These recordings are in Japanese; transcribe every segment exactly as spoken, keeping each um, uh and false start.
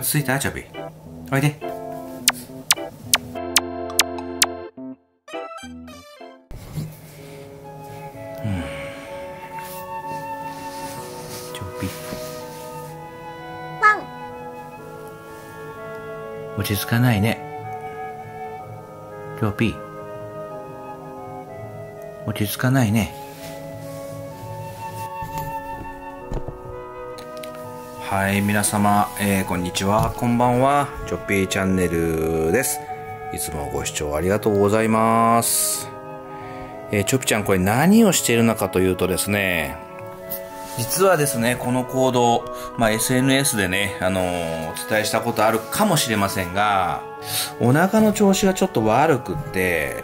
落ち着いた？チョビ。おいで。うん。チョビ。 ワン。 落ち着かないね。チョビ。落ち着かないね。はい、皆様、えー、こんにちは、こんばんは、チョッピーチャンネルです。いつもご視聴ありがとうございます。えー、チョピちゃん、これ何をしているのかというとですね、実はですね、この行動、まあ、エスエヌエス でね、あのー、お伝えしたことあるかもしれませんが、お腹の調子がちょっと悪くって、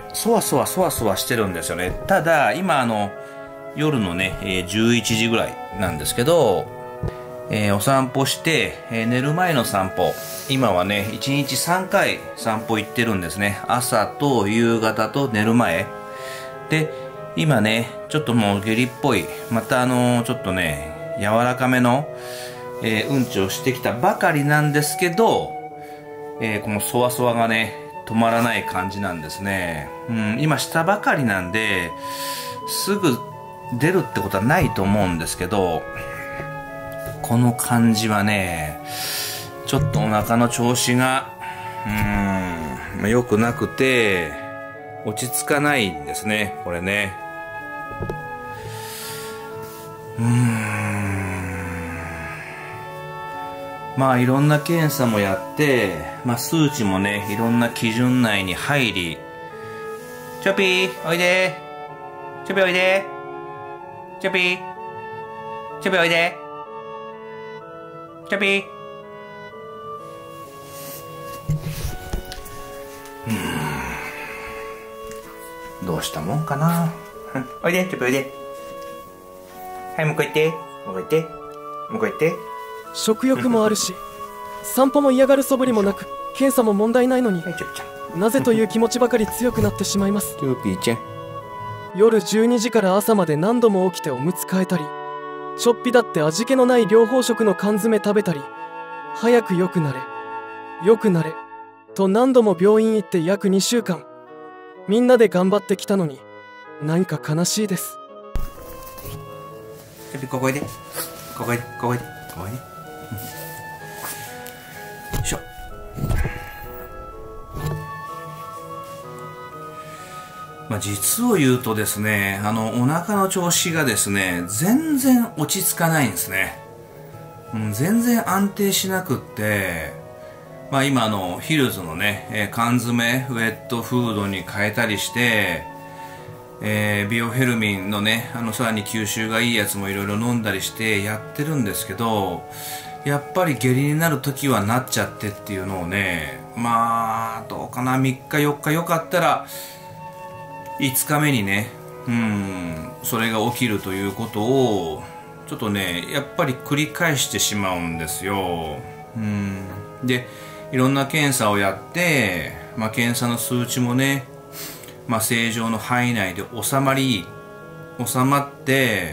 そわそわそわそわしてるんですよね。ただ、今あの、夜のね、えー、じゅういちじぐらいなんですけど、えー、お散歩して、えー、寝る前の散歩。今はね、いちにちさんかい散歩行ってるんですね。朝と夕方と寝る前。で、今ね、ちょっともう下痢っぽい、またあのー、ちょっとね、柔らかめの、えー、うんちをしてきたばかりなんですけど、えー、このそわそわがね、止まらない感じなんですね。うん、今したばかりなんで、すぐ出るってことはないと思うんですけど、この感じはね、ちょっとお腹の調子が、うーん、良くなくて、落ち着かないんですね、これね。うーん。まあいろんな検査もやって、まあ数値もね、いろんな基準内に入り、チョピー、おいで。チョピーおいで。チョピー。チョピーおいで。チョピー。うーん。どうしたもんかな。おいで、チョピーおいで。はい、向こう行って。向こう行って。向こう行って。 食欲もあるし、散歩も嫌がる素振りもなく、検査も問題ないのに、 はい、チョピーちゃん。 なぜという気持ちばかり強くなってしまいます。 チョピーちゃん。 夜じゅうにじから朝まで何度も起きておむつ替えたり、ちょっぴだって味気のない両方食の缶詰食べたり、早く良くなれ良くなれと何度も病院行って約にしゅうかん、みんなで頑張ってきたのに何か悲しいです。 チョピーここおいで。ここおいで。ここおいで。ここおいで。よいしょ。まあ、実を言うとですね、あの、お腹の調子がですね、全然落ち着かないんですね。うん、全然安定しなくって、まあ今あの、ヒルズのね、えー、缶詰、ウェットフードに変えたりして、えー、ビオフェルミンのね、あの、さらに吸収がいいやつもいろいろ飲んだりしてやってるんですけど、やっぱり下痢になるときはなっちゃってっていうのをね、まあ、どうかな、みっかよっかよかったら、いつかめにね、うん、それが起きるということを、ちょっとね、やっぱり繰り返してしまうんですよ。うん、で、いろんな検査をやって、まあ、検査の数値もね、まあ、正常の範囲内で収まり、収まって、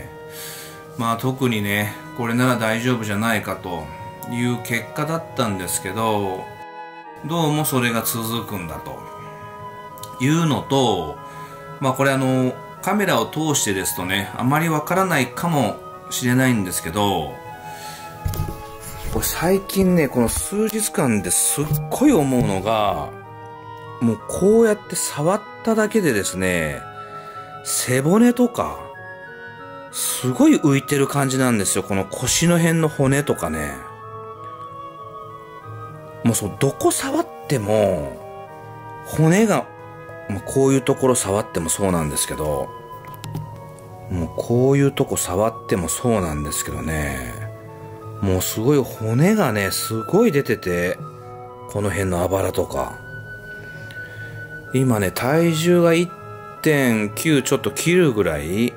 まあ、特にね、これなら大丈夫じゃないかという結果だったんですけど、どうもそれが続くんだというのと、まあこれあの、カメラを通してですとね、あまりわからないかもしれないんですけど、これ最近ね、この数日間ですっごい思うのが、もうこうやって触っただけでですね、背骨とか、すごい浮いてる感じなんですよ。この腰の辺の骨とかね。もうそう、どこ触っても、骨が、まあ、こういうところ触ってもそうなんですけど、もうこういうとこ触ってもそうなんですけどね、もうすごい骨がね、すごい出てて、この辺のあばらとか。今ね、体重が いってんきゅう ちょっと切るぐらい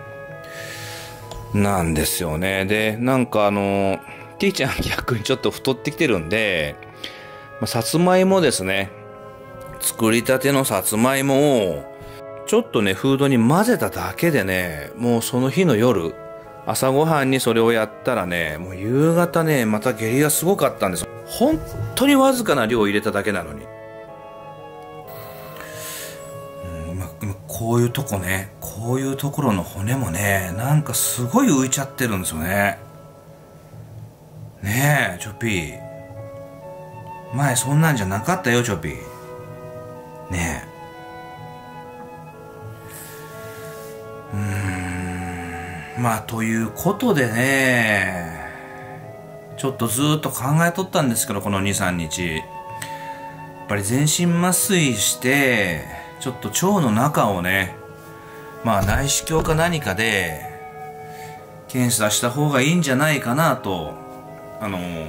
なんですよね。で、なんかあの、T ちゃん逆にちょっと太ってきてるんで、まあ、さつまいもですね。作りたてのさつまいもを、ちょっとね、フードに混ぜただけでね、もうその日の夜、 朝ごはんにそれをやったらね、もう夕方ね、また下痢がすごかったんです。本当にわずかな量を入れただけなのに。うん、今、今こういうとこね、こういうところの骨もね、なんかすごい浮いちゃってるんですよね。ねえ、チョピー。前そんなんじゃなかったよ、チョピー。ねえ。うーん。まあ、ということでね、ちょっとずーっと考えとったんですけど、このに、さんにち。やっぱり全身麻酔して、ちょっと腸の中をね、まあ内視鏡か何かで、検査した方がいいんじゃないかなと、あのー、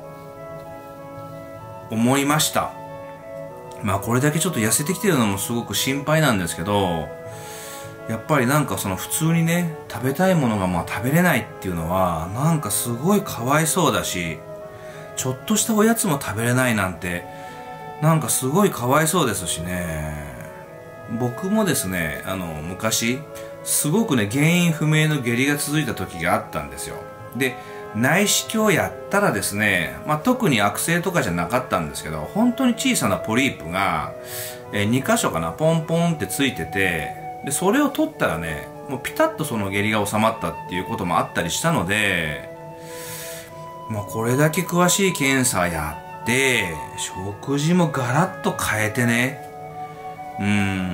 思いました。まあこれだけちょっと痩せてきてるのもすごく心配なんですけど、やっぱりなんかその普通にね、食べたいものがまあ食べれないっていうのは、なんかすごいかわいそうだし、ちょっとしたおやつも食べれないなんて、なんかすごいかわいそうですしね。僕もですね、あの、昔、すごくね、原因不明の下痢が続いた時があったんですよ。で、内視鏡やったらですね、まあ、特に悪性とかじゃなかったんですけど、本当に小さなポリープが、えー、に箇所かな、ポンポンってついてて、で、それを取ったらね、もうピタッとその下痢が収まったっていうこともあったりしたので、もうこれだけ詳しい検査やって、食事もガラッと変えてね、うん、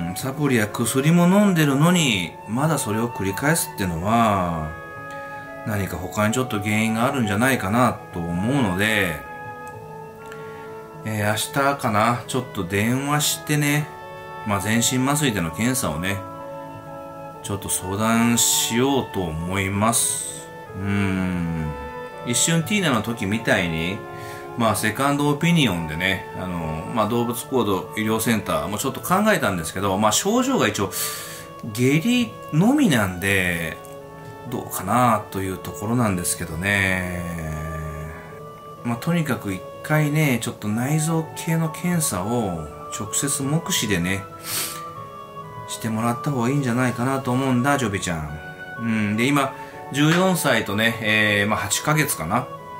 サプリや薬も飲んでるのに、まだそれを繰り返すっていうのは、何か他にちょっと原因があるんじゃないかなと思うので、えー、明日かな、ちょっと電話してね、まあ、全身麻酔での検査をね、ちょっと相談しようと思います。うーん。一瞬ティーナの時みたいに、まあ、セカンドオピニオンでね、あの、まあ、動物行動医療センターもちょっと考えたんですけど、まあ、症状が一応、下痢のみなんで、どうかなというところなんですけどね。まあ、とにかく一回ね、ちょっと内臓系の検査を直接目視でね、してもらった方がいいんじゃないかなと思うんだ、ジョビちゃん。うん。で、今、じゅうよんさいとね、えー、まあ、はちかげつかな。うん。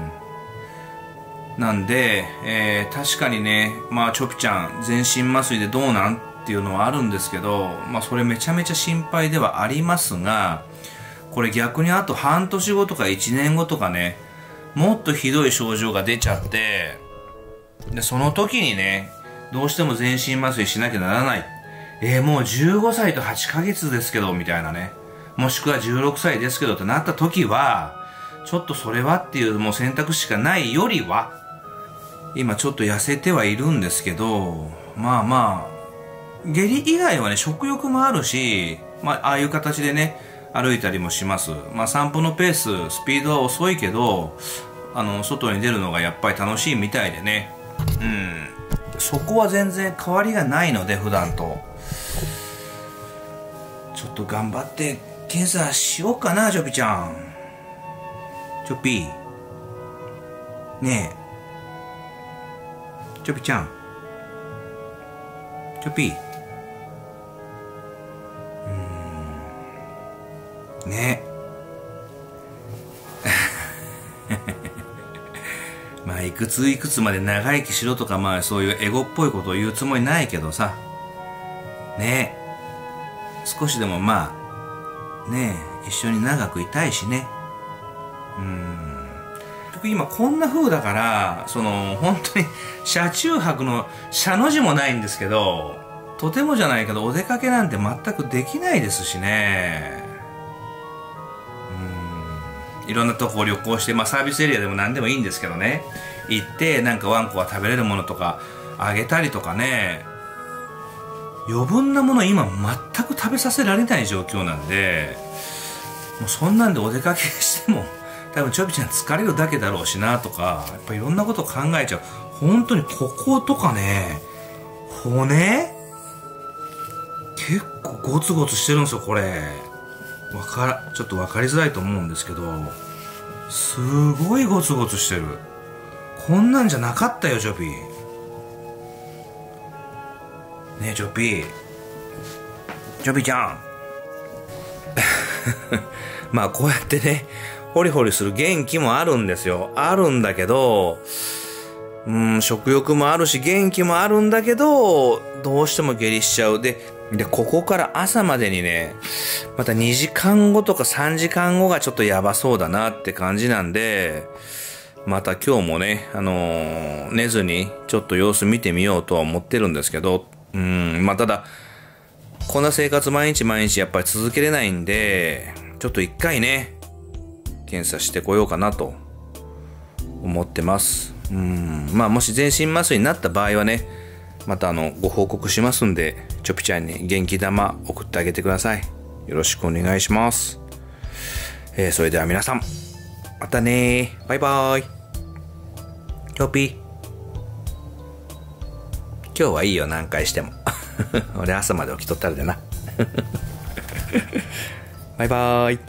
なんで、えー、確かにね、まあ、チョピちゃん、全身麻酔でどうなんっていうのはあるんですけど、まあ、それめちゃめちゃ心配ではありますが、これ逆にあと半年後とかいちねんごとかね、もっとひどい症状が出ちゃって、で、その時にね、どうしても全身麻酔しなきゃならない。えー、もうじゅうごさいとはちかげつですけど、みたいなね。もしくはじゅうろくさいですけどってなった時は、ちょっとそれはっていうもう選択肢しかないよりは、今ちょっと痩せてはいるんですけど、まあまあ、下痢以外はね、食欲もあるし、まあ、ああいう形でね、歩いたりもします。まあ、散歩のペース、スピードは遅いけど、あの、外に出るのがやっぱり楽しいみたいでね。うん。そこは全然変わりがないので、普段と。ちょっと頑張って検査しようかな、チョピちゃん。チョピー。ねえ。チョピちゃん。チョピー。うーん。ねまあ、いくついくつまで長生きしろとか、まあ、そういうエゴっぽいことを言うつもりないけどさ。ねえ。少しでもまあ、ねえ、一緒に長くいたいしね。うーん。僕今こんな風だから、その、本当に、車中泊の、車の字もないんですけど、とてもじゃないけど、お出かけなんて全くできないですしね。うーん。いろんなとこを旅行して、まあサービスエリアでも何でもいいんですけどね。行って、なんかワンコが食べれるものとか、あげたりとかね。余分なもの今全く食べさせられない状況なんで、もうそんなんでお出かけしても、多分チョピちゃん疲れるだけだろうしなとか、やっぱいろんなこと考えちゃう。本当にこことかね、骨結構ゴツゴツしてるんですよ、これ。わから、ちょっとわかりづらいと思うんですけど、すごいゴツゴツしてる。こんなんじゃなかったよ、チョピ。ねえ、チョピ。チョピちゃん。 まあこうやってね、ホリホリする元気もあるんですよ。あるんだけど、うん、食欲もあるし元気もあるんだけど、どうしても下痢しちゃう。で、で、ここから朝までにね、またにじかんごとかさんじかんごがちょっとやばそうだなって感じなんで、また今日もね、あのー、寝ずにちょっと様子見てみようとは思ってるんですけど、うん、まあただ、こんな生活毎日毎日やっぱり続けれないんで、ちょっと一回ね、検査してこようかなと思ってます。うん、まあもし全身麻酔になった場合はね、またあの、ご報告しますんで、チョピちゃんに元気玉送ってあげてください。よろしくお願いします。えー、それでは皆さん、またねー。バイバーイ。チョピ。今日はいいよ、何回しても。俺朝まで起きとったらでな。バイバーイ。